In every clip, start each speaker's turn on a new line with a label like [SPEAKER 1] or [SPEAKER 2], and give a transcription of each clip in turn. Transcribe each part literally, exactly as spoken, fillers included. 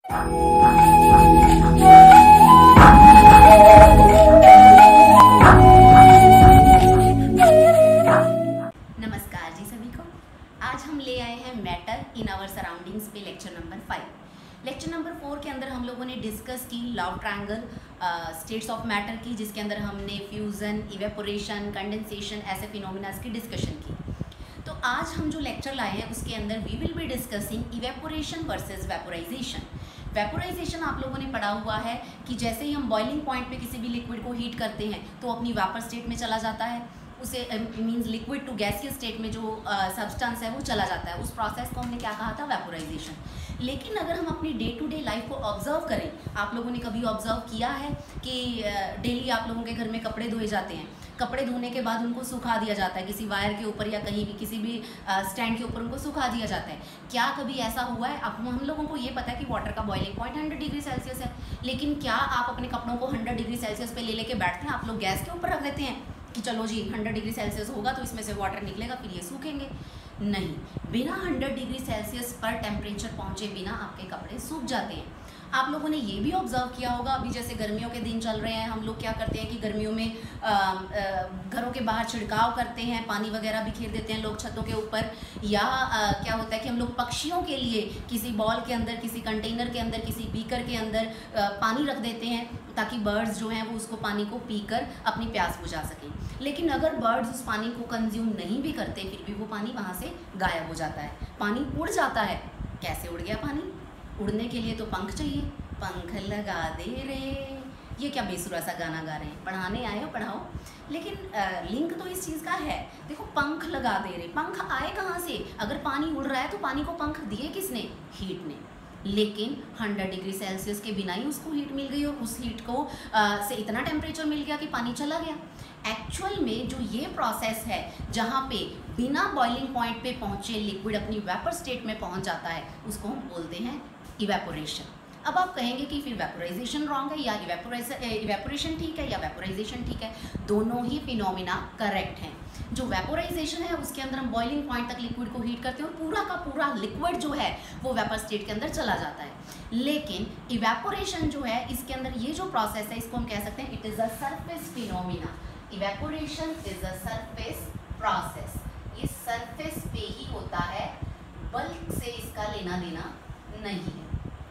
[SPEAKER 1] नमस्कार जी सभी को। आज हम ले आए हैं मैटर इन आवर सराउंडिंग्स पे lecture number five. Lecture number four के अंदर हम लोगों ने डिस्कस की love triangle states of matter की, जिसके अंदर हमने फ्यूज़न, इवेपोरेशन, कंडेंसेशन ऐसे फिनोमिनास की डिस्कशन की। तो आज हम जो लेक्चर लाए हैं उसके अंदर we will be discussing evaporation versus vaporisation. Vaporisation आप लोगों ने पढ़ा हुआ है कि जैसे ही हम बॉइलिंग पॉइंट पे किसी भी लिक्विड को हीट करते हैं तो अपनी वेपर स्टेट में चला जाता है, उसे means liquid to gaseous state में जो सब्सटेंस uh, है वो चला जाता है। उस प्रोसेस को हमने क्या कहा था? वेपोराइजेशन। लेकिन अगर हम अपनी डे टू डे लाइफ को ऑब्जर्व करें, आप लोगों ने कभी ऑब्जर्व किया है कि डेली uh, आप लोगों के घर में कपड़े धोए जाते हैं, कपड़े धोने के बाद उनको सुखा दिया जाता है किसी वायर के ऊपर या कहीं भी किसी भी स्टैंड के ऊपर उनको सुखा दिया जाता है। क्या कभी ऐसा हुआ है? अब हम लोगों को ये पता है कि वाटर का boiling point hundred degree Celsius है, लेकिन क्या आप अपने कपड़ों को हंड्रेड डिग्री सेल्सियस पे ले लेके बैठते हैं? आप लोग गैस के ऊपर रख देते हैं कि चलो जी हंड्रेड डिग्री सेल्सियस होगा तो इसमें से वाटर निकलेगा फिर ये सूखेंगे। नहीं, बिना हंड्रेड डिग्री सेल्सियस पर टेम्परेचर पहुँचे बिना आपके कपड़े सूख जाते हैं। आप लोगों ने ये भी ऑब्जर्व किया होगा, अभी जैसे गर्मियों के दिन चल रहे हैं, हम लोग क्या करते हैं कि गर्मियों में आ, आ, घरों के बाहर छिड़काव करते हैं, पानी वगैरह बिखेर देते हैं लोग छतों के ऊपर, या आ, क्या होता है कि हम लोग पक्षियों के लिए किसी बॉल के अंदर, किसी कंटेनर के अंदर, किसी बीकर के अंदर आ, पानी रख देते हैं ताकि बर्ड्स जो हैं वो उसको पानी को पीकर अपनी प्यास बुझा सकें। लेकिन अगर बर्ड्स उस पानी को कंज्यूम नहीं भी करते फिर भी वो पानी वहाँ से गायब हो जाता है, पानी उड़ जाता है। कैसे उड़ गया पानी? उड़ने के लिए तो पंख चाहिए, पंख लगा दे रे। ये क्या बेसुरा सा गाना गा रहे हैं? पढ़ाने आए हो पढ़ाओ, लेकिन लिंक तो इस चीज़ का है। देखो, पंख लगा दे रहे, पंख आए कहाँ से? अगर पानी उड़ रहा है तो पानी को पंख दिए किसने? हीट ने। लेकिन हंड्रेड डिग्री सेल्सियस के बिना ही उसको हीट मिल गई और उस हीट को आ, से इतना टेम्परेचर मिल गया कि पानी चला गया। एक्चुअल में जो ये प्रोसेस है जहाँ पे बिना बॉइलिंग पॉइंट पे पहुँचे लिक्विड अपनी वेपर स्टेट में पहुँच जाता है, उसको हम बोलते हैं इवेपोरेशन। अब आप कहेंगे कि फिर वेपोराइजेशन रॉन्ग है या इवेपोरेशन ठीक है या वेपोराइजेशन ठीक है? दोनों ही फिनोमिना करेक्ट हैं। जो वेपोराइजेशन है उसके अंदर हम बॉइलिंग पॉइंट तक लिक्विड को हीट करते हैं और पूरा का पूरा लिक्विड जो है वो वेपर स्टेट के अंदर चला जाता है। लेकिन इवेपोरेशन जो है, इसके अंदर ये जो प्रोसेस है इसको हम कह सकते हैं it is a surface phenomena. Evaporation is a surface process. ये सरफेस पे ही होता है, बल्क से इसका लेना देना नहीं है।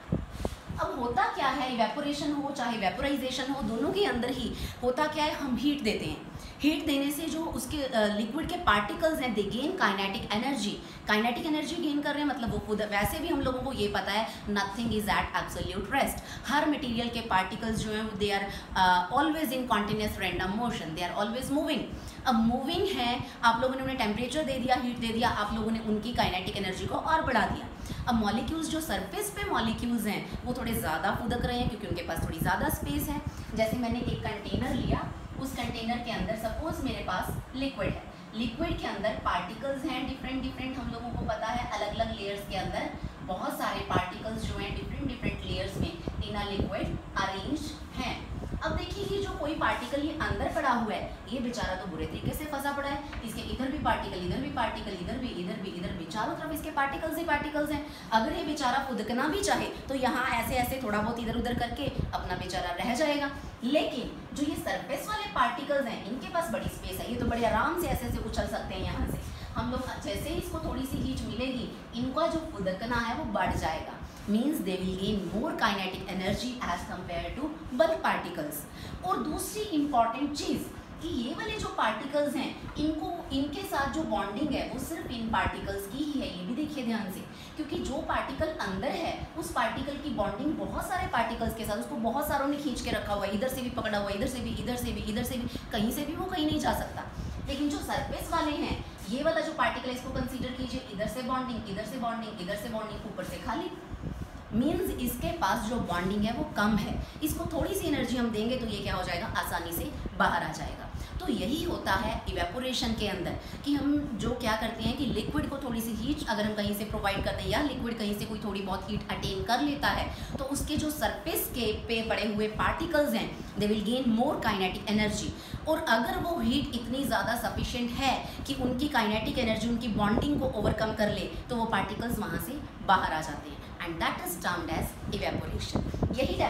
[SPEAKER 1] अब होता क्या है, इवेपोरेशन हो चाहे वेपोराइजेशन हो, दोनों के अंदर ही होता क्या है, हम हीट देते हैं। हीट देने से जो उसके लिक्विड के पार्टिकल्स हैं they gain kinetic energy. Kinetic energy gain कर रहे हैं मतलब वो खुद, वैसे भी हम लोगों को ये पता है nothing is at absolute rest. हर मटेरियल के पार्टिकल्स जो हैं they are always in continuous random motion, they are always moving. अब मूविंग है, आप लोगों ने उन्हें टेम्परेचर दे दिया, हीट दे दिया, आप लोगों ने उनकी काइनेटिक एनर्जी को और बढ़ा दिया। अब मॉलिक्यूल्स जो सरफेस पे मॉलिक्यूल्स हैं वो थोड़े ज़्यादा फुदक रहे हैं क्योंकि उनके पास थोड़ी ज़्यादा स्पेस है। जैसे मैंने एक कंटेनर लिया, उस कंटेनर के अंदर सपोज मेरे पास लिक्विड है, लिक्विड के अंदर पार्टिकल्स हैं डिफरेंट डिफरेंट, हम लोगों को पता है अलग अलग लेयर्स के अंदर बहुत सारे पार्टिकल्स जो हैं डिफरेंट डिफरेंट लेयर्स में इन अ लिक्विड अरेंज हैं। अब देखिए ये जो कोई पार्टिकल ये अंदर पड़ा हुआ है, ये बेचारा तो बुरे तरीके से फंसा पड़ा है, इसके इधर भी पार्टिकल, इधर भी पार्टिकल, इधर भी, इधर भी, इधर भी, चारों तरफ इसके पार्टिकल्स ही पार्टिकल्स हैं। अगर ये बेचारा फुदकना भी चाहे तो यहाँ ऐसे ऐसे थोड़ा बहुत इधर उधर करके अपना बेचारा रह जाएगा। लेकिन जो ये सरफेस वाले पार्टिकल्स हैं इनके पास बड़ी स्पेस है, ये तो बड़े आराम से ऐसे ऐसे उछल सकते हैं यहाँ से। हम लोग जैसे ही इसको थोड़ी सी हीट मिलेगी, इनका जो फुदकना है वो बढ़ जाएगा, means they will gain more kinetic energy as compare to bulk particles. और दूसरी इंपॉर्टेंट चीज़ कि ये वाले जो पार्टिकल्स हैं इनको, इनके साथ जो बॉन्डिंग है वो सिर्फ इन पार्टिकल्स की ही है। ये भी देखिए ध्यान से, क्योंकि जो पार्टिकल अंदर है उस पार्टिकल की बॉन्डिंग बहुत सारे पार्टिकल्स के साथ, उसको बहुत सारों ने खींच के रखा हुआ है, इधर से भी पकड़ा हुआ है, इधर से भी, इधर से भी, इधर से भी, कहीं से भी वो कहीं नहीं जा सकता। लेकिन जो सरफेस वाले हैं, ये वाला जो पार्टिकल है इसको कंसीडर कीजिए, इधर से बॉन्डिंग, इधर से बॉन्डिंग, इधर से बॉन्डिंग, ऊपर से खाली, मीन्स इसके पास जो बॉन्डिंग है वो कम है। इसको थोड़ी सी एनर्जी हम देंगे तो ये क्या हो जाएगा, आसानी से बाहर आ जाएगा। तो यही होता है इवेपोरेशन के अंदर कि हम जो क्या करते हैं कि लिक्विड को थोड़ी सी हीट अगर हम कहीं से प्रोवाइड करते हैं या लिक्विड कहीं से कोई थोड़ी बहुत हीट अटेन कर लेता है तो उसके जो सरफेस के पे पड़े हुए पार्टिकल्स हैं they will gain more kinetic energy. और अगर वो हीट इतनी ज़्यादा सफिशिएंट है कि उनकी काइनेटिक एनर्जी उनकी बॉन्डिंग को ओवरकम कर ले तो वो पार्टिकल्स वहाँ से बाहर आ जाते हैं and that is termed as evaporation.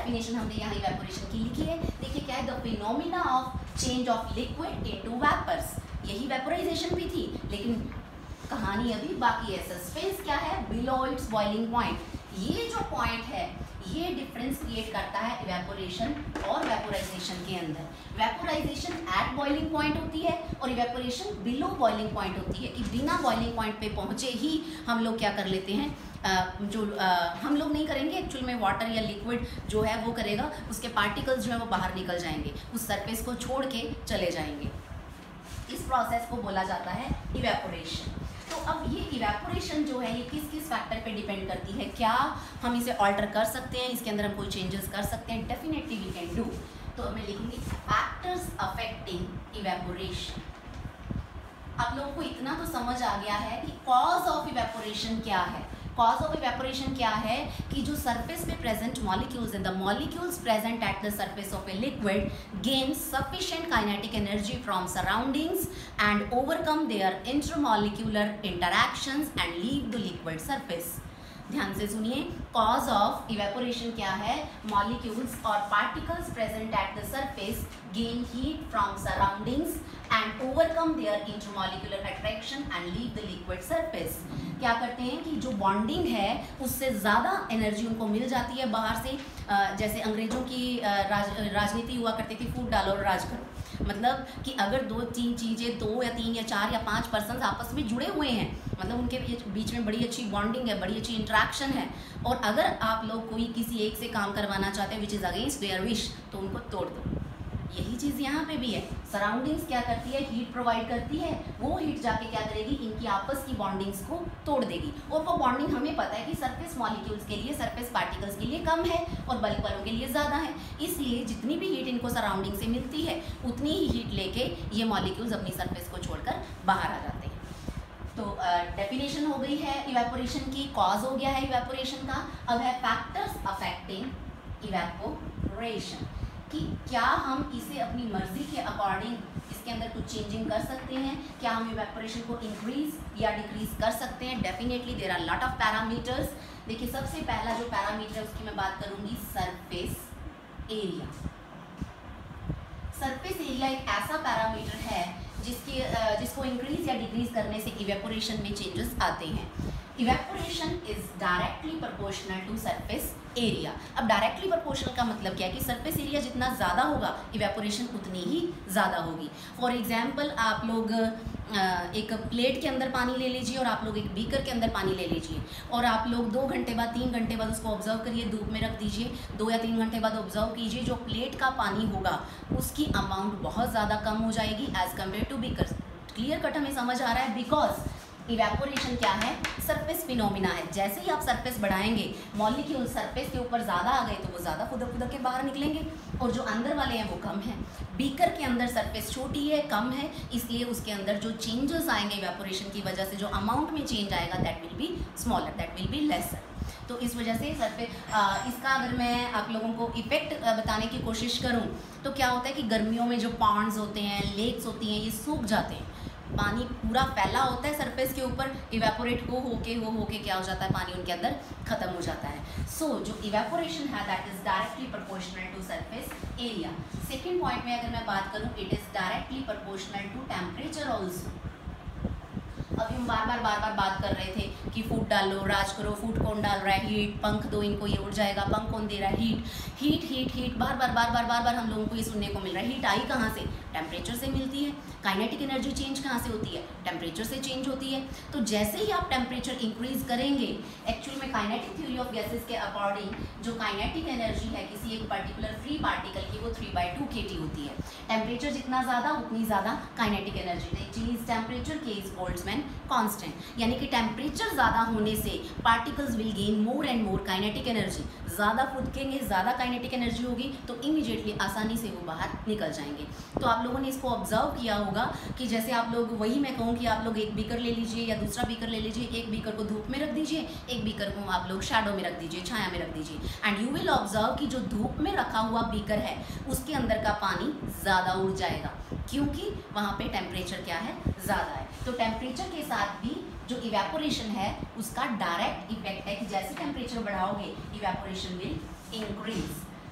[SPEAKER 1] Definition हमने यहाँ इवेपोरेशन की लिखी है। देखिए क्या है, the phenomena of change of liquid into vapours, यही वेपोराइजेशन भी थी, लेकिन कहानी अभी बाकी है। सस्पेंस क्या है, बिलो इट्स बॉइलिंग पॉइंट, ये जो पॉइंट है ये डिफरेंस क्रिएट करता है इवेपोरेशन और वेपोराइजेशन के अंदर। वेपोराइजेशन एट बॉइलिंग पॉइंट होती है और इवेपोरेशन बिलो बॉइलिंग पॉइंट होती है, कि बिना बॉइलिंग पॉइंट पे पहुंचे ही हम लोग क्या कर लेते हैं, आ, जो आ, हम लोग नहीं करेंगे एक्चुअल में, वाटर या लिक्विड जो है वो करेगा, उसके पार्टिकल्स जो है वो बाहर निकल जाएंगे, उस सरफेस को छोड़ के चले जाएंगे। इस प्रोसेस को बोला जाता है इवेपोरेशन। तो अब ये इवेपोरेशन जो है ये किस किस फैक्टर पे डिपेंड करती है, क्या हम इसे ऑल्टर कर सकते हैं, इसके अंदर हम कोई चेंजेस कर सकते हैं, डेफिनेटली वी कैन डू। तो मैं लिखूंगी फैक्टर्स अफेक्टिंग इवेपोरेशन। आप लोगों को इतना तो समझ आ गया है कि कॉज ऑफ इवेपोरेशन क्या है। कॉज ऑफ इवेपोरेशन क्या है कि जो सरफेस पे प्रेजेंट मॉलिक्यूल्स हैं, the molecules present at the surface of a liquid gain sufficient kinetic energy from surroundings and overcome their intermolecular interactions and leave the liquid surface. ध्यान से सुनिए, cause of evaporation क्या है, molecules और particles present at the surface gain heat from surroundings and overcome their intermolecular attraction and leave the liquid surface. क्या करते हैं कि जो बॉन्डिंग है उससे ज़्यादा एनर्जी उनको मिल जाती है बाहर से। जैसे अंग्रेजों की राज, राजनीति हुआ करती थी, फूट डालो और राज करो, मतलब कि अगर दो तीन चीज़ें, दो या तीन या चार या पांच पर्सन आपस में जुड़े हुए हैं, मतलब उनके बीच में बड़ी अच्छी बॉन्डिंग है, बड़ी अच्छी इंटरेक्शन है, और अगर आप लोग कोई किसी एक से काम करवाना चाहते हैं which is against their wish, तो उनको तोड़ दो। यही चीज़ यहाँ पे भी है। सराउंडिंग्स क्या करती है, हीट प्रोवाइड करती है, वो हीट जाके क्या करेगी, इनकी आपस की बॉन्डिंग्स को तोड़ देगी। और वो बॉन्डिंग हमें पता है कि सरफेस मॉलिक्यूल्स के लिए, सरफेस पार्टिकल्स के लिए कम है और बल्क वालों के लिए ज़्यादा है, इसलिए जितनी भी हीट इनको सराउंडिंग से मिलती है उतनी ही हीट लेके ये मॉलिक्यूल्स अपनी सरफेस को छोड़कर बाहर आ जाते हैं। तो डेफिनेशन uh, हो गई है इवेपोरेशन की, कॉज हो गया है इवेपोरेशन का। अब है फैक्टर्स अफेक्टिंग इवेपोरेशन, कि क्या हम इसे अपनी मर्जी के अकॉर्डिंग इसके अंदर कुछ चेंजिंग कर सकते हैं, क्या हम इवेपोरेशन को इंक्रीज या डिक्रीज कर सकते हैं। Definitely there are lot of parameters. देखिए सबसे पहला जो पैरामीटर है उसकी मैं बात करूंगी, सरफेस एरिया। सरफेस एरिया एक ऐसा पैरामीटर है जिसकी जिसको इंक्रीज या डिक्रीज करने से इवेपोरेशन में चेंजेस आते हैं। Evaporation is directly proportional to surface area. अब डायरेक्टली प्रोपोर्शनल का मतलब क्या है कि सरफेस एरिया जितना ज़्यादा होगा इवेपोरेशन उतनी ही ज़्यादा होगी। फॉर एग्जांपल आप लोग एक प्लेट के अंदर पानी ले लीजिए और आप लोग एक बीकर के अंदर पानी ले लीजिए, और आप लोग दो घंटे बाद, तीन घंटे बाद उसको ऑब्जर्व करिए, धूप में रख दीजिए, दो या तीन घंटे बाद ऑब्जर्व कीजिए, जो प्लेट का पानी होगा उसकी अमाउंट बहुत ज़्यादा कम हो जाएगी as compare to beaker. Clear cut हमें समझ आ रहा है, बिकॉज इवेपोरेशन क्या है, सरफेस फिनोमिना है। जैसे ही आप सरफेस बढ़ाएंगे, मॉलिक्यूल सरफेस के ऊपर ज़्यादा आ गए तो वो ज़्यादा खुदक खुदक के बाहर निकलेंगे, और जो अंदर वाले हैं वो कम हैं। बीकर के अंदर सरफेस छोटी है, कम है, इसलिए उसके अंदर जो चेंजेस आएंगे इवेपोरेशन की वजह से, जो अमाउंट में चेंज आएगा that will be smaller, that will be lesser. तो इस वजह से सरफेस, इसका अगर मैं आप लोगों को इफेक्ट बताने की कोशिश करूँ तो क्या होता है कि गर्मियों में जो पॉन्ड्स होते हैं, लेक्स होती हैं, ये सूख जाते हैं, पानी पूरा फैला होता है सरफेस के ऊपर, इवेपोरेट हो हो के हो हो के क्या हो जाता है, पानी उनके अंदर खत्म हो जाता है। सो so, जो इवेपोरेशन है that is directly proportional to surface area. Second point में अगर मैं बात करूं, it is directly proportional to temperature also. अभी हम बार बार बार बार बात कर रहे थे कि फूट डालो, राज करो, फूट कौन डाल रहा है, हीट, पंख दो इनको, ये उड़ जाएगा, पंख कौन दे रहा है, हीट हीट हीट हीट, बार बार बार बार बार बार हम लोगों को ये सुनने को मिल रहा है। हीट आई कहाँ से, टेम्परेचर से मिलती है। काइनेटिक एनर्जी चेंज कहाँ से होती है, टेम्परेचर से चेंज होती है। तो जैसे ही आप टेम्परेचर इंक्रीज करेंगे, एक्चुअल में काइनेटिक थ्योरी ऑफ गैसेस के अकॉर्डिंग जो काइनेटिक एनर्जी है किसी एक पर्टिकुलर फ्री पार्टिकल की, वो three by two k T होती है। टेम्परेचर जितना ज़्यादा उतनी ज़्यादा काइनेटिक एनर्जी। चीज temperature k is Boltzmann constant, यानी कि टेम्परेचर ज़्यादा होने से particles will gain more and more kinetic energy. ज़्यादा फूकेंगे, ज़्यादा काइनेटिक एनर्जी होगी, तो इमीडिएटली आसानी से वो बाहर निकल जाएंगे। तो आप लोगों ने इसको ऑब्जर्व किया होगा कि जैसे आप लोग, वही मैं कहूँ कि आप लोग एक बीकर ले लीजिए या दूसरा बीकर ले लीजिए, एक बीकर को धूप में रख दीजिए, एक बीकर को आप लोग शैडो में रख दीजिए, छाया में रख दीजिए, एंड यू विल ऑब्जर्व कि जो धूप में रखा हुआ बीकर है उसके अंदर का पानी ज़्यादा उड़ जाएगा, क्योंकि वहाँ पे टेम्परेचर क्या है, ज़्यादा है। तो टेम्परेचर के साथ भी जो इवेपोरेशन है उसका डायरेक्ट इफेक्ट है कि जैसे टेम्परेचर बढ़ाओगे इवेपोरेशन विल इंक्रीज।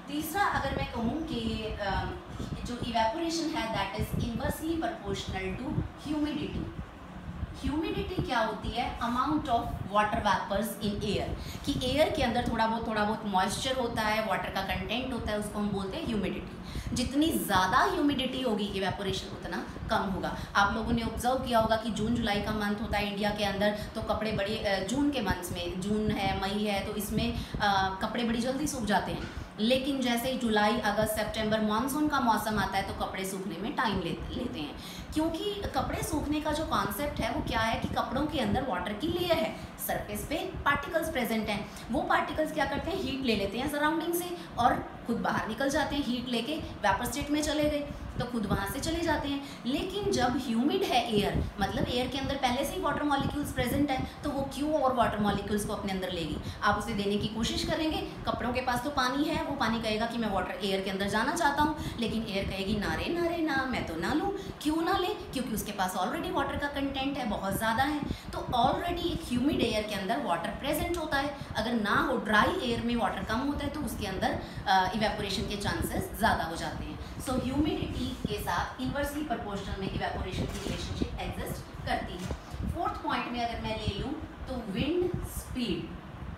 [SPEAKER 1] तीसरा अगर मैं कहूँ कि जो इवेपोरेशन है that is inversely proportional to humidity. Humidity क्या होती है? Amount of water vapours in air, कि एयर के अंदर थोड़ा बहुत थोड़ा बहुत मॉइस्चर होता है, वाटर का कंटेंट होता है, उसको हम बोलते हैं ह्यूमिडिटी। जितनी ज़्यादा ह्यूमिडिटी होगी इवेपोरेशन उतना कम होगा। आप लोगों ने ऑब्जर्व किया होगा कि जून जुलाई का मंथ होता है इंडिया के अंदर, तो कपड़े बड़े जून के मंथ में, जून है मई है, तो इसमें आ, कपड़े बड़ी जल्दी सूख जाते हैं। लेकिन जैसे ही जुलाई अगस्त सितंबर मानसून का मौसम आता है तो कपड़े सूखने में टाइम ले, लेते हैं, क्योंकि कपड़े सूखने का जो कॉन्सेप्ट है वो क्या है कि कपड़ों के अंदर वाटर की लेयर है, सरफेस पे पार्टिकल्स प्रेजेंट हैं, वो पार्टिकल्स क्या करते हैं? हीट ले लेते हैं सराउंडिंग से और खुद बाहर निकल जाते हैं। हीट लेके वेपर स्टेट में चले गए तो खुद वहाँ से चले जाते हैं। लेकिन जब ह्यूमिड है एयर, मतलब एयर के अंदर पहले से ही वाटर मॉलिक्यूल्स प्रेजेंट है, तो वो क्यों और वाटर मॉलिक्यूल्स को अपने अंदर लेगी? आप उसे देने की कोशिश करेंगे। कपड़ों के पास तो पानी है, वो पानी कहेगा कि मैं वाटर एयर के अंदर जाना चाहता हूँ, लेकिन एयर कहेगी ना रे ना रे ना, मैं तो ना लूँ। क्यों ना ले? क्योंकि उसके पास ऑलरेडी वाटर का कंटेंट है, बहुत ज़्यादा है। तो ऑलरेडी एक ह्यूमिड एयर के अंदर वाटर प्रेजेंट होता है। अगर ना हो, ड्राई एयर में वाटर कम होता है, तो उसके अंदर इवेपोरेशन के चांसेस ज़्यादा हो जाते हैं। सो ह्यूमिडिटी के साथ इनवर्सली प्रोपोर्शनल में इवेपोरेशन की रिलेशनशिप एग्जिस्ट करती है। फोर्थ पॉइंट में अगर मैं ले लूँ तो wind speed,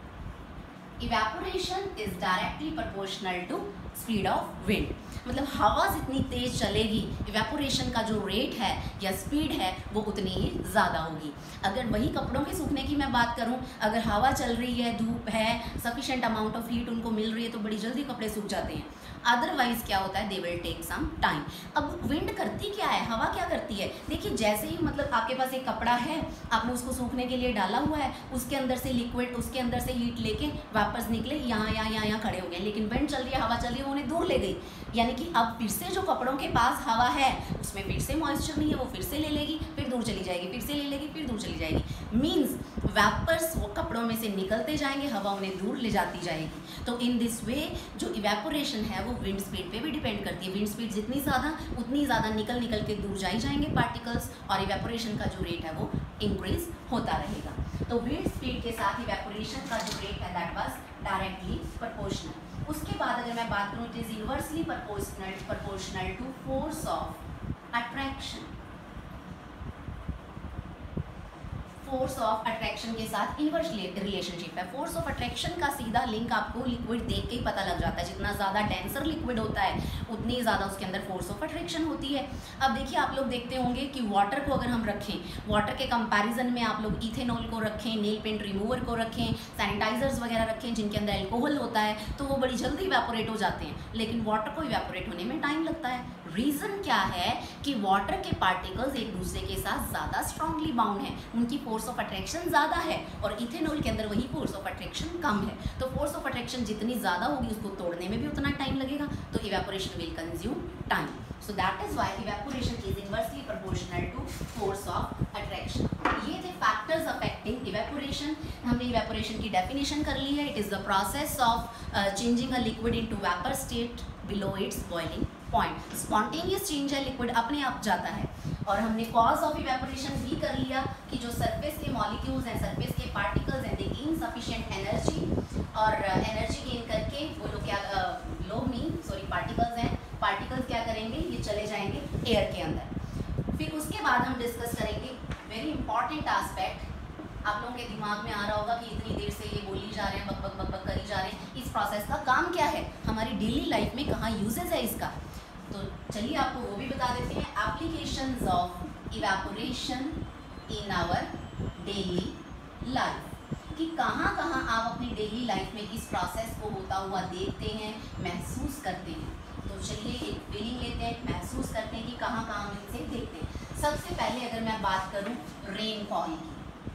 [SPEAKER 1] evaporation is directly proportional to speed of wind. मतलब हवा जितनी तेज चलेगी, इवेपोरेशन का जो रेट है या स्पीड है वो उतनी ही ज़्यादा होगी। अगर वही कपड़ों के सूखने की मैं बात करूं, अगर हवा चल रही है, धूप है, सफिशिएंट अमाउंट ऑफ हीट उनको मिल रही है, तो बड़ी जल्दी कपड़े सूख जाते हैं। अदरवाइज क्या होता है? They will take some time. अब विंड करती क्या है, हवा क्या करती है? देखिए, जैसे ही मतलब आपके पास एक कपड़ा है, आपने उसको सूखने के लिए डाला हुआ है, उसके अंदर से लिक्विड, उसके अंदर से हीट लेके वापस निकले, यहाँ यहाँ यहाँ यहाँ खड़े हो गए, लेकिन विंड चल रही है, हवा चल रही है, वो उन्हें दूर ले गई। यानी कि अब फिर से जो कपड़ों के पास हवा है उसमें फिर से मॉइस्चर नहीं है, वो फिर से ले लेगी, फिर दूर चली जाएगी, फिर से ले लेगी, फिर दूर चली जाएगी। मीन्स वेपर्स वो कपड़ों में से निकलते जाएंगे, हवा उन्हें दूर ले जाती जाएगी। तो इन दिस वे जो इवेपोरेशन है वो विंड स्पीड पे भी डिपेंड करती है। विंड स्पीड जितनी ज़्यादा, उतनी ज़्यादा निकल निकल के दूर जाई जाएंगे पार्टिकल्स, और इवेपोरेशन का जो रेट है वो इंक्रीज होता रहेगा। तो विंड स्पीड के साथ इवेपोरेशन का जो रेट है दैट वाज डायरेक्टली प्रोपोर्शनल। उसके बाद अगर मैं बात करूँ, it is inversely proportional proportional to force of attraction. Force of attraction के साथ इनवर्स रिलेशनशिप है। फोर्स ऑफ अट्रैक्शन का सीधा लिंक आपको लिक्विड देख के ही पता लग जाता है। जितना ज़्यादा डेंसर लिक्विड होता है उतनी ज़्यादा उसके अंदर फोर्स ऑफ अट्रैक्शन होती है। अब देखिए, आप लोग देखते होंगे कि वाटर को अगर हम रखें, वाटर के कंपैरिजन में आप लोग इथेनॉल को रखें, नेल पेंट रिमूवर को रखें, सैनिटाइजर्स वगैरह रखें जिनके अंदर एल्कोहल होता है, तो वो बड़ी जल्दी इवेपोरेट हो जाते हैं, लेकिन वाटर को इवेपोरेट होने में टाइम लगता है। रीज़न क्या है कि वाटर के पार्टिकल्स एक दूसरे के साथ ज़्यादा स्ट्रांगली बाउंड हैं, उनकी फोर्स ऑफ अट्रैक्शन ज़्यादा है, और इथेनॉल के अंदर वही फोर्स ऑफ अट्रैक्शन कम है। तो फोर्स ऑफ अट्रैक्शन जितनी ज़्यादा होगी उसको तोड़ने में भी उतना टाइम लगेगा, तो evaporation will consume time. So that is why evaporation is inversely proportional to force of attraction. ये थे फैक्टर्स अफेक्टिंग इवेपोरेशन। हमने इवेपोरेशन की डेफिनेशन कर ली है। It is the process of changing a liquid into vapour state below its boiling point. Spontaneous change है, liquid अपने आप जाता है। और हमने कॉज ऑफ इवेपोरेशन भी कर लिया कि जो सरफेस के मॉलिक्यूल्स हैं, सरफेस के पार्टिकल्स हैं, दे गेन सफिशिएंट एनर्जी, और एनर्जी गेन करके वो लोग क्या, लोग नहीं सॉरी पार्टिकल्स हैं, पार्टिकल्स क्या करेंगे, ये चले जाएंगे एयर के अंदर। फिर उसके बाद हम डिस्कस करेंगे वेरी इंपॉर्टेंट आस्पेक्ट। आप लोगों के दिमाग में आ रहा होगा कि इतनी देर से ये बोली जा रहे हैं, बक बक बक बक करी जा रहे हैं, इस प्रोसेस का काम क्या है, हमारी डेली लाइफ में कहाँ यूजेस है इसका। तो चलिए आपको वो भी बता देते हैं। Applications of evaporation in our daily life, कि कहाँ कहाँ आप अपनी डेली लाइफ में इस प्रोसेस को होता हुआ देखते हैं, महसूस करते हैं। तो चलिए एक फीलिंग लेते हैं, महसूस करते हैं कि कहाँ कहाँ हम इसे देखते हैं। सबसे पहले अगर मैं बात करूँ रेनफॉल की,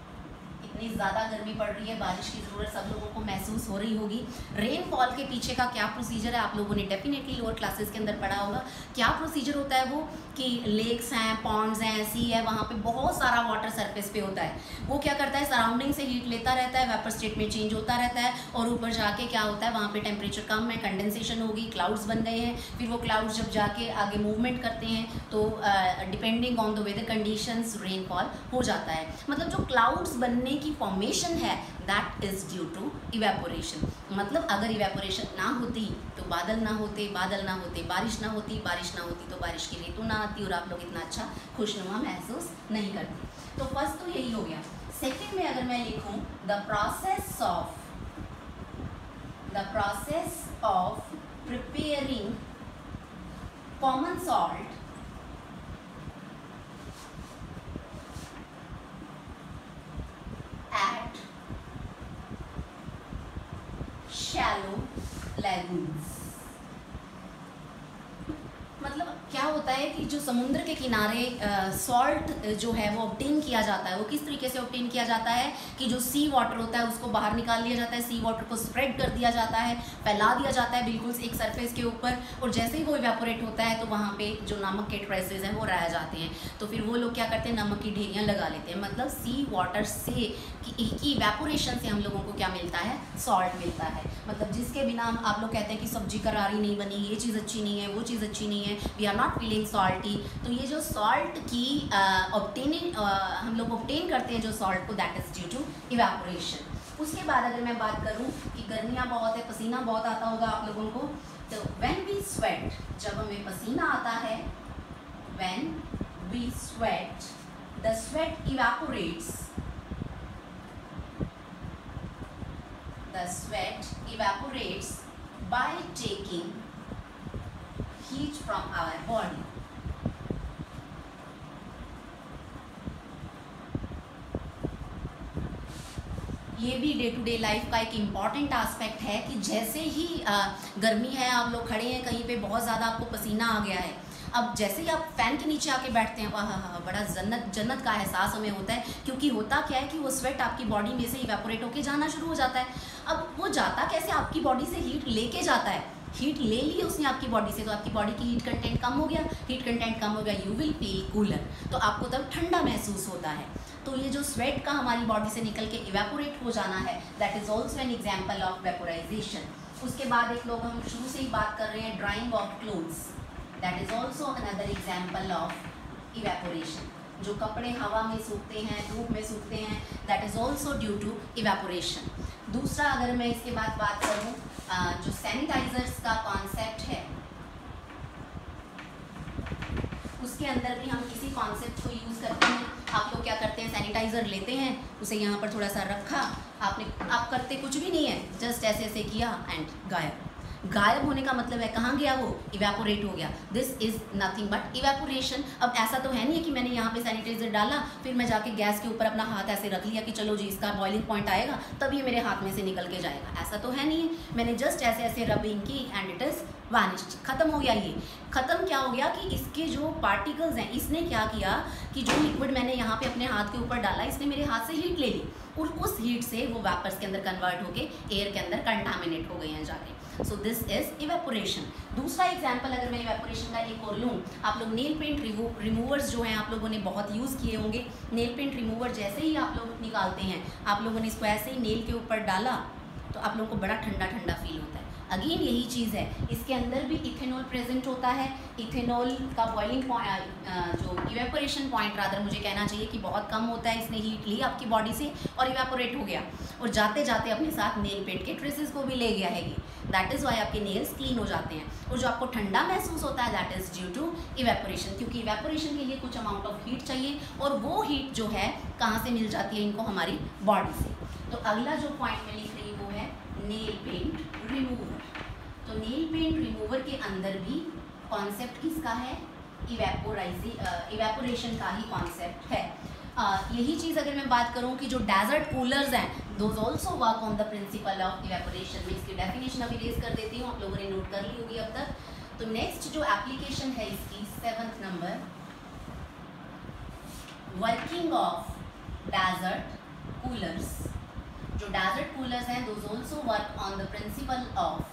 [SPEAKER 1] इतनी ज़्यादा गर्मी पड़ रही है, बारिश की ज़रूरत सब लोगों को महसूस हो रही होगी। रेनफॉल के पीछे का क्या प्रोसीजर है, आप लोगों ने डेफिनेटली लोअर क्लासेस के अंदर पढ़ा होगा। क्या प्रोसीजर होता है वो, कि लेक्स हैं, पॉन्ड्स हैं, सी है, वहाँ पे बहुत सारा वाटर सरफेस पे होता है। वो क्या करता है, सराउंडिंग से हीट लेता रहता है, वेपर स्टेट में चेंज होता रहता है, और ऊपर जाके क्या होता है, वहाँ पे टेम्परेचर कम है, कंडेंसेशन होगी, क्लाउड्स बन गए हैं। फिर वो क्लाउड्स जब जाके आगे मूवमेंट करते हैं तो depending on the weather conditions rainfall हो जाता है। मतलब जो क्लाउड्स बनने की फॉर्मेशन है that is due to evaporation. मतलब अगर इवेपोरेशन ना होती तो बादल ना होते, बादल ना होते बारिश ना होती, बारिश ना होती तो बारिश की ऋतु ना आती और आप लोग इतना अच्छा खुशनुमा महसूस नहीं करते। तो फर्स्ट तो यही हो गया। सेकेंड में अगर मैं लिखूं the process of the process of preparing common salt at shallow lagoons। मतलब क्या होता है कि जो समुद्र के किनारे सॉल्ट जो है वो ऑब्टेन किया जाता है, वो किस तरीके से ऑब्टेन किया जाता है कि जो सी वाटर होता है उसको बाहर निकाल लिया जाता है, सी वाटर को स्प्रेड कर दिया जाता है, फैला दिया जाता है बिल्कुल एक सरफेस के ऊपर, और जैसे ही वो इवेपोरेट होता है तो वहाँ पे जो नमक के ट्रेसेस हैं वो रह जाते हैं। तो फिर वो लोग क्या करते हैं, नमक की ढेरियाँ लगा लेते हैं। मतलब सी वाटर से की इवेपोरेशन से हम लोगों को क्या मिलता है, सॉल्ट मिलता है। मतलब जिसके बिना हम आप लोग कहते हैं कि सब्जी करारी नहीं बनी, ये चीज़ अच्छी नहीं है, वो चीज़ अच्छी नहीं है, we are not feeling salty. तो ये जो सॉल्ट की ऑब्टेनिंग हम लोग ऑब्टेन करते हैं जो सॉल्ट को, that is due to evaporation. उसके बाद अगर मैं बात करूं कि गर्मियां बहुत है, पसीना बहुत आता होगा आप लोगों को, तो व्हेन वी स्वेट, जब हमें पसीना आता है, when we sweat the sweat evaporates the sweat evaporates by taking heat from our body। ये भी डे टू डे लाइफ का एक इम्पॉर्टेंट एस्पेक्ट है कि जैसे ही आ, गर्मी है, आप लोग खड़े हैं कहीं पे, बहुत ज़्यादा आपको पसीना आ गया है, अब जैसे ही आप फैन के नीचे आके बैठते हैं, वाह हा बड़ा जन्नत जन्नत का एहसास हमें होता है। क्योंकि होता क्या है कि वो स्वेट आपकी बॉडी में से इवेपोरेट होके जाना शुरू हो जाता है। अब वो जाता कैसे, आपकी बॉडी से हीट लेके जाता है, हीट ले ली उसने आपकी बॉडी से, तो आपकी बॉडी की हीट कंटेंट कम हो गया, हीट कंटेंट कम हो गया, यू विल फील कूलर, तो आपको तब ठंडा महसूस होता है। तो ये जो स्वेट का हमारी बॉडी से निकल के इवेपोरेट हो जाना है, that is also an example of vaporization. उसके बाद एक लोग हम शुरू से ही बात कर रहे हैं drying of clothes, that is also another example of evaporation. जो कपड़े हवा में सूखते हैं, धूप में सूखते हैं, that is also due to evaporation. दूसरा अगर मैं इसके बाद बात करूं, जो सैनिटाइजर्स का कॉन्सेप्ट है, उसके अंदर भी हम किसी कॉन्सेप्ट को यूज़ करते हैं। आप लोग क्या करते हैं, सैनिटाइज़र लेते हैं, उसे यहाँ पर थोड़ा सा रखा, आपने आप करते कुछ भी नहीं है, जस्ट ऐसे ऐसे किया एंड गायब। गायब होने का मतलब है कहाँ गया वो, इवेपोरेट हो गया। This is nothing but evaporation. अब ऐसा तो है नहीं है कि मैंने यहाँ पे सैनिटाइजर डाला, फिर मैं जाके गैस के ऊपर अपना हाथ ऐसे रख लिया कि चलो जी इसका बॉइलिंग पॉइंट आएगा तब ये मेरे हाथ में से निकल के जाएगा, ऐसा तो है नहीं है। मैंने जस्ट ऐसे ऐसे रबिंग की एंड इट इज़ वानिश्ड, खत्म हो गया। ये खत्म क्या हो गया कि इसके जो पार्टिकल्स हैं, इसने क्या किया कि जो लिक्विड मैंने यहाँ पे अपने हाथ के ऊपर डाला, इसने मेरे हाथ से हीट ले ली और उस हीट से वो वेपर्स के अंदर कन्वर्ट होके एयर के अंदर कंटामिनेट हो गए हैं जाके। So this is evaporation. दूसरा एग्जाम्पल अगर मैं इवेपोरेशन का एक और लूँ, आप लोग नेल पेंट रिमूवर्स जो हैं आप लोगों ने बहुत यूज़ किए होंगे। नेल पेंट रिमूवर जैसे ही आप लोग निकालते हैं, आप लोगों ने इसको ऐसे ही नेल के ऊपर डाला तो आप लोगों को बड़ा ठंडा ठंडा फील होता है। अगेन यही चीज़ है, इसके अंदर भी इथेनॉल प्रेजेंट होता है। इथेनॉल का बॉइलिंग पॉइंट, जो इवेपोरेशन पॉइंट रादर मुझे कहना चाहिए कि बहुत कम होता है। इसने हीट ली आपकी बॉडी से और इवेपोरेट हो गया और जाते जाते अपने साथ नेल पेंट के ट्रेसेस को भी ले गया है। दैट इज़ वाई आपके नेल्स क्लीन हो जाते हैं। और जो आपको ठंडा महसूस होता है that is due to evaporation, क्योंकि इवेपोरेशन के लिए कुछ अमाउंट ऑफ हीट चाहिए और वो हीट जो है कहाँ से मिल जाती है इनको, हमारी बॉडी से। तो अगला जो पॉइंट मैं लिख रही हूँ वो है नेल पेंट रिमूवर। तो नेल पेंट रिमूवर के अंदर भी कॉन्सेप्ट किसका है, इवेपोराइजे इवेपोरेशन का ही कॉन्सेप्ट है। uh, यही चीज़ अगर मैं बात करूं कि जो डेजर्ट कूलर्स हैं, those also work on the principle of evaporation. मैं इसकी डेफिनेशन अभी रेज कर देती हूँ, आप लोगों ने नोट कर ली होगी अब तक। तो नेक्स्ट जो एप्लीकेशन है इसकी, seventh number, working of desert coolers. जो डेजर्ट कूलर्स हैं those also work on the principle of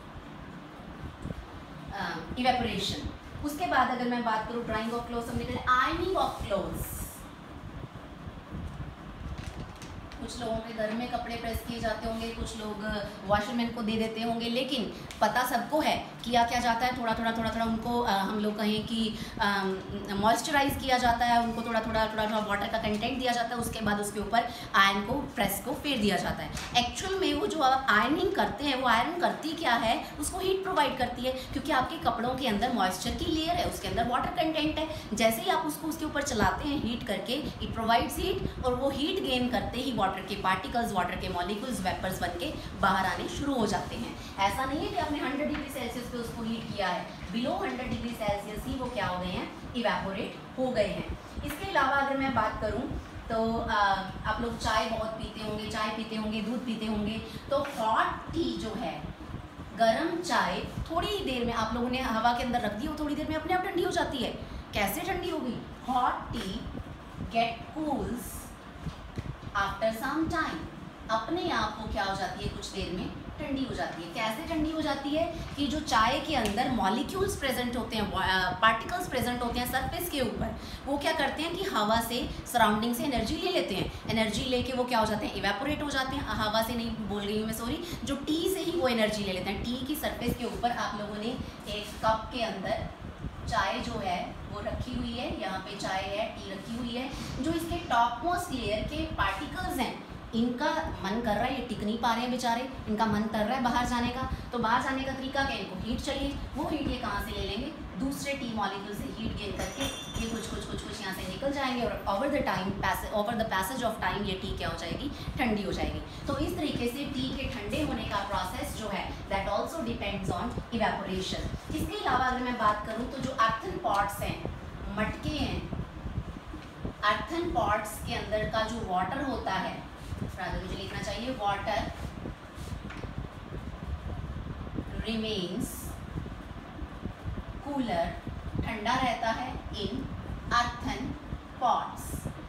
[SPEAKER 1] evaporation. उसके बाद अगर मैं बात करूँ ड्राइंग ऑफ क्लोथ्स, हमने कहा आयनिंग ऑफ क्लोथ्स। कुछ कुछ लोगों के घर में कपड़े प्रेस किए जाते होंगे, कुछ लोग वॉशरमैन को दे देते होंगे, लेकिन पता सबको है किया क्या जाता है, थोड़ा थोड़ा थोड़ा थोड़ा उनको आ, हम लोग कहें कि मॉइस्चराइज किया जाता है, उनको थोड़ा थोड़ा थोड़ा थोड़ा वाटर का कंटेंट दिया जाता है, उसके बाद उसके ऊपर आयरन को प्रेस को फेर दिया जाता है। एक्चुअल में वो जो आप आयरनिंग करते हैं वो आयरन करती क्या है, उसको हीट प्रोवाइड करती है, क्योंकि आपके कपड़ों के अंदर मॉइस्चर की लेयर है, उसके अंदर वाटर कंटेंट है। जैसे ही आप उसको उसके ऊपर चलाते हैं हीट करके, इट प्रोवाइड्स हीट, और वो हीट गेन करते ही वाटर के पार्टिकल्स, वाटर के मॉलिक्यूल्स वेपर्स बन के बाहर आने शुरू हो जाते हैं। ऐसा नहीं है कि आपने हंड्रेड डिग्री सेल्सियस पे उसको हीट किया है, बिलो हंड्रेड डिग्री सेल्सियस ही वो क्या हो गए हैं, इवेपोरेट हो गए हैं। इसके अलावा अगर मैं बात करूं तो आ, आप लोग चाय बहुत पीते होंगे, चाय पीते होंगे, दूध पीते होंगे, तो हॉट टी जो है, गरम चाय थोड़ी ही देर में आप लोगों ने हवा के अंदर रख दी, वो थोड़ी देर में अपने आप ठंडी हो जाती है। कैसे ठंडी होगी? Hot tea get cools after some time, अपने आप को क्या हो जाती है, कुछ देर में ठंडी हो जाती है। कैसे ठंडी हो जाती है कि जो चाय के अंदर मॉलिक्यूल्स प्रेजेंट होते हैं, पार्टिकल्स प्रेजेंट होते हैं सरफेस के ऊपर, वो क्या करते हैं कि हवा से, सराउंडिंग से एनर्जी ले लेते हैं। एनर्जी लेके वो क्या हो जाते हैं, इवेपोरेट हो जाते हैं। हवा से नहीं बोल रही हूँ मैं, सॉरी, जो टी से ही वो एनर्जी ले लेते हैं। टी की सरफेस के ऊपर आप लोगों ने एक कप के अंदर चाय जो है वो रखी हुई है, यहाँ पे चाय है, टी रखी हुई है। जो इसके टॉप मोस्ट लेयर के पार्टिकल्स हैं, इनका मन कर रहा है, ये टिक नहीं पा रहे हैं बेचारे, इनका मन कर रहा है बाहर जाने का। तो बाहर जाने का तरीका क्या है, इनको हीट चाहिए। वो हीट ये कहाँ से ले लेंगे, दूसरे टी मॉलिक्यूल से हीट गेन करके ये कुछ कुछ कुछ कुछ यहाँ से निकल जाएंगे, और over the time over the passage of time ये टी क्या हो जाएगी, ठंडी हो जाएगी। तो इस तरीके से टी के ठंडे होने का प्रोसेस जो है that also depends on evaporation. इसके अलावा अगर मैं बात करूँ तो जो अर्थन पॉट्स हैं, मटके हैं, अर्थन पॉट्स के अंदर का जो वाटर होता है, मुझे लिखना चाहिए, वाटर रिमेन्स कूलर, ठंडा रहता है इन अर्थन पॉट्स।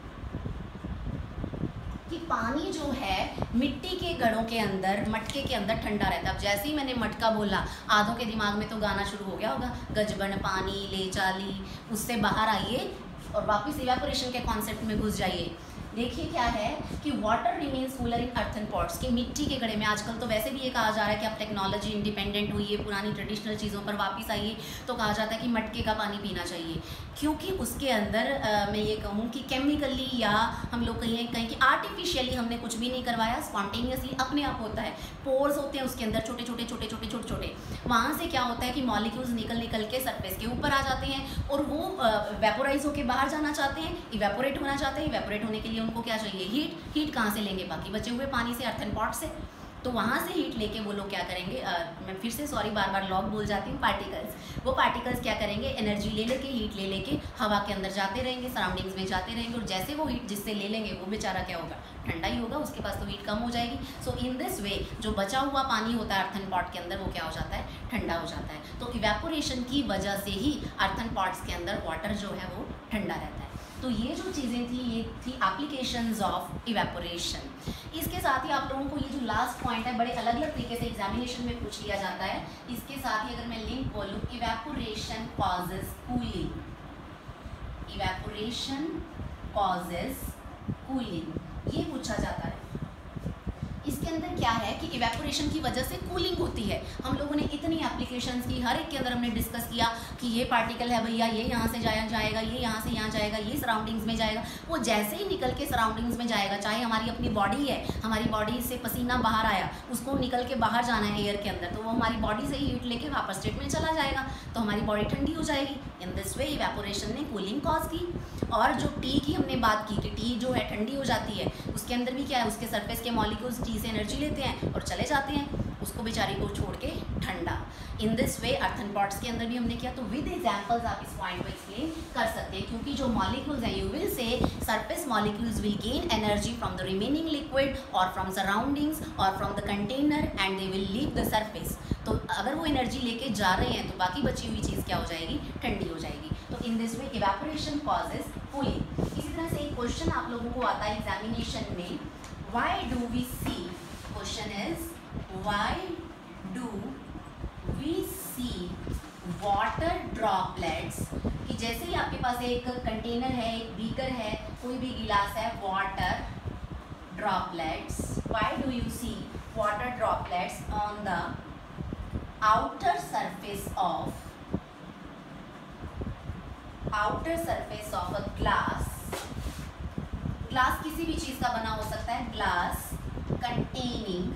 [SPEAKER 1] कि पानी जो है मिट्टी के घड़ों के अंदर, मटके के अंदर ठंडा रहता है। अब जैसे ही मैंने मटका बोला, आधों के दिमाग में तो गाना शुरू हो गया होगा, गजबन पानी ले चाली, उससे बाहर आइए और वापस इवेपोरेशन के कॉन्सेप्ट में घुस जाइए। देखिए क्या है कि water remains cooler in earthen pots, के मिट्टी के घड़े में। आजकल तो वैसे भी ये कहा जा रहा है कि आप टेक्नोलॉजी इंडिपेंडेंट हुई है, पुरानी ट्रेडिशनल चीज़ों पर वापस आइए, तो कहा जाता है कि मटके का पानी पीना चाहिए, क्योंकि उसके अंदर आ, मैं ये कहूँ कि केमिकली या हम लोग कहें कहें कि आर्टिफिशियली हमने कुछ भी नहीं करवाया, स्पॉन्टेनियसली अपने आप होता है। पोर्स होते हैं उसके अंदर, छोटे छोटे छोटे छोटे छोटे छोटे, वहाँ से क्या होता है कि मॉलिक्यूल्स निकल निकल के सरफेस के ऊपर आ जाते हैं, और वो वेपोराइज होकर बाहर जाना चाहते हैं, इवेपोरेट होना चाहते हैं। इवेपोरेट होने के लिए उनको क्या चाहिए, हीट। हीट कहाँ से लेंगे, बाकी बचे हुए पानी से, अर्थन पॉट से। तो वहाँ से हीट लेके वो लोग क्या करेंगे, आ, मैं फिर से सॉरी बार बार लॉग बोल जाती हूँ, पार्टिकल्स। वो पार्टिकल्स क्या करेंगे, एनर्जी ले लेके, हीट ले लेके हवा के अंदर जाते रहेंगे, सराउंडिंग्स में जाते रहेंगे, और जैसे वो हीट जिससे ले लेंगे वो बेचारा क्या होगा, ठंडा ही होगा, उसके पास तो हीट कम हो जाएगी। सो इन दिस वे जो बचा हुआ पानी होता है अर्थन पॉट के अंदर, वो क्या हो जाता है, ठंडा हो जाता है। तो इवेपोरेशन की वजह से ही अर्थन पॉट्स के अंदर वाटर जो है वो ठंडा रहता है। तो ये जो चीज़ें थी, ये थी एप्लीकेशंस ऑफ इवेपोरेशन। इसके साथ ही आप लोगों को ये जो लास्ट पॉइंट है, बड़े अलग अलग तरीके से एग्जामिनेशन में पूछ लिया जाता है। इसके साथ ही अगर मैं लिंक बोलूँ, evaporation causes cooling, evaporation causes cooling, ये पूछा जाता है। इसके अंदर क्या है कि इवेपोरेशन की वजह से कूलिंग होती है। हम लोगों ने इतनी एप्लीकेशंस की, हर एक के अंदर हमने डिस्कस किया कि ये पार्टिकल है भैया, ये यहाँ से जाया जाएगा, ये यहाँ से यहाँ जाएगा, ये सराउंडिंग्स में जाएगा। वो जैसे ही निकल के सराउंडिंग्स में जाएगा, चाहे हमारी अपनी बॉडी है, हमारी बॉडी से पसीना बाहर आया, उसको निकल के बाहर जाना है एयर के अंदर, तो वो हमारी बॉडी से ही हीट लेके वापस स्टेट में चला जाएगा, तो हमारी बॉडी ठंडी हो जाएगी। इन दिस वे इवेपोरेशन ने कूलिंग कॉज की। और जो टी की हमने बात की कि टी जो है ठंडी हो जाती है, उसके अंदर भी क्या है, उसके सरफेस के मॉलिक्यूल्स टी से एनर्जी लेते हैं और चले जाते हैं, उसको बेचारी को छोड़ के ठंडा। In this way earthen pots के अंदर भी हमने किया। तो विद एग्जांपल्स आप इस पॉइंट को एक्सप्लेन कर सकते हैं, क्योंकि जो मॉलिक्यूल्स हैं, you will see surface molecules will gain energy from the remaining liquid और फ्रॉम सराउंडिंग्स और from the container and they will leave the surface. तो अगर वो एनर्जी लेके जा रहे हैं तो बाकी बची हुई चीज़ क्या हो जाएगी, ठंडी हो जाएगी। तो in this way evaporation causes cooling. इसी तरह से एक क्वेश्चन आप लोगों को आता है एग्जामिनेशन में, why do we see, question is why do we see water droplets. कि जैसे ही आपके पास एक कंटेनर है, एक बीकर है, कोई भी गिलास है, water droplets, why do you see water droplets on the outer surface of outer surface of a glass? Glass किसी भी चीज का बना हो सकता है, ग्लास containing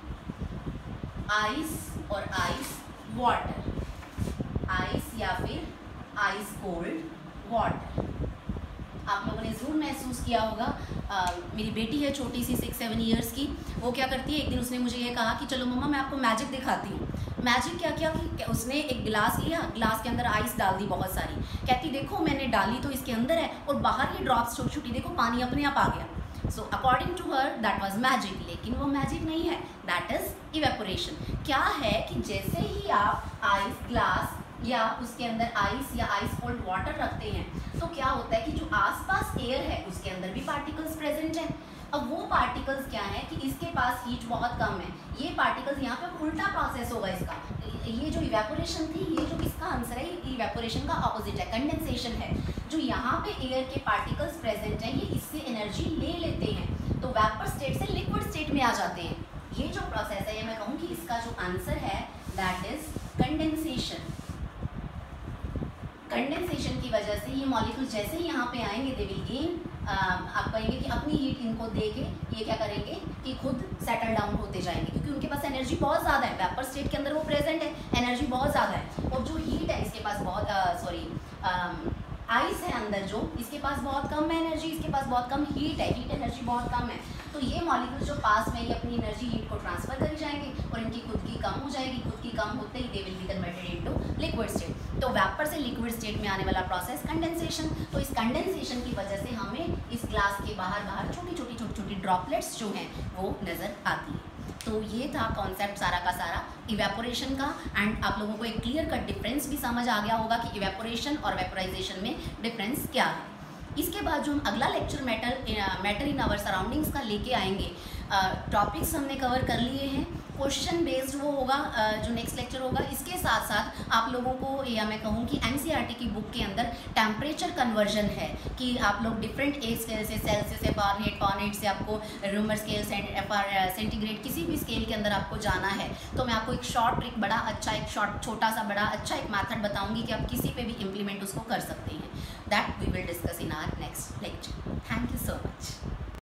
[SPEAKER 1] ice और ice water, ice या फिर ice cold water। आप लोगों ने ज़रूर महसूस किया होगा, आ, मेरी बेटी है छोटी सी सिक्स सेवन ईयर्स की, वो क्या करती है, एक दिन उसने मुझे ये कहा कि चलो मम्मा मैं आपको मैजिक दिखाती हूँ। मैजिक क्या किया कि उसने एक गिलास लिया, गिलास के अंदर आइस डाल दी बहुत सारी, कहती देखो मैंने डाली तो इसके अंदर है और बाहर ये ड्रॉप्स छोटी छोटी, देखो पानी अपने आप आ गया। So according to her that was magic, लेकिन वो मैजिक नहीं है, दैट इज इवेपोरेशन। क्या है कि जैसे ही आप आइस ग्लास या उसके अंदर आइस या आइस कोल्ड वाटर रखते हैं तो क्या होता है कि जो आसपास एयर है उसके अंदर भी पार्टिकल्स प्रेजेंट हैं। अब वो पार्टिकल्स क्या है कि इसके पास हीट बहुत कम है, ये पार्टिकल्स यहाँ पे उल्टा प्रोसेस होगा इसका। ये जो इवेपोरेशन थी, ये जो इसका आंसर है, ये इवेपोरेशन का ऑपोजिट है, कंडेंसेशन है। जो यहाँ पे एयर के पार्टिकल्स प्रेजेंट हैं ये इससे एनर्जी ले लेते हैं तो वेपर स्टेट से लिक्विड स्टेट में आ जाते हैं। ये जो प्रोसेस है, ये मैं कहूँ कि इसका जो आंसर है दैट इज कंडेंसेशन। कंडेंसेशन की वजह से ये मॉलिक्यूल जैसे ही यहाँ पे आएंगे दे विल गेन, आप कहेंगे कि अपनी हीट इनको दे के ये क्या करेंगे कि खुद सेटल डाउन होते जाएंगे, क्योंकि उनके पास एनर्जी बहुत ज़्यादा है, वेपर स्टेट के अंदर वो प्रेजेंट है, एनर्जी बहुत ज़्यादा है। और जो हीट है इसके पास बहुत, सॉरी आइस है अंदर जो, इसके पास बहुत कम है एनर्जी, इसके पास बहुत कम हीट है, हीट एनर्जी बहुत कम है। तो ये मॉलिक्यूल जो पास में ये अपनी एनर्जी हीट को ट्रांसफर करी जाएंगे और इनकी खुद की कम हो जाएगी, खुद की कम होते ही they will be converted into liquid state. तो वेपर से लिक्विड स्टेट में आने वाला प्रोसेस कंडेंसेशन। तो इस कंडेंसेशन की वजह से हमें इस ग्लास के बाहर बाहर छोटी छोटी छोटी छोटी ड्रॉपलेट्स जो हैं वो नज़र आती है। तो ये था कॉन्सेप्ट सारा का सारा इवेपोरेशन का, एंड आप लोगों को एक क्लियर कट डिफरेंस भी समझ आ गया होगा कि इवेपोरेशन और वेपोराइजेशन में डिफरेंस क्या है। इसके बाद जो हम अगला lecture matter matter in our surroundings का लेके आएंगे, टॉपिक्स हमने कवर कर लिए हैं, क्वेश्चन बेस्ड वो होगा जो नेक्स्ट लेक्चर होगा। इसके साथ साथ आप लोगों को, या मैं कहूँ कि एनसीईआरटी की बुक के अंदर टेम्परेचर कन्वर्जन है कि आप लोग डिफरेंट एज स्केल से, सेल्सियस से फारेनहाइट, फारेनहाइट से आपको रूमर स्केल, सेंटीग्रेड, किसी भी स्केल के अंदर आपको जाना है तो मैं आपको एक शॉर्ट ट्रिक, बड़ा अच्छा एक शॉर्ट छोटा सा बड़ा अच्छा एक मैथड बताऊँगी कि आप किसी पे भी इम्प्लीमेंट उसको कर सकते हैं। That we will discuss in our next lecture. Thank you so much.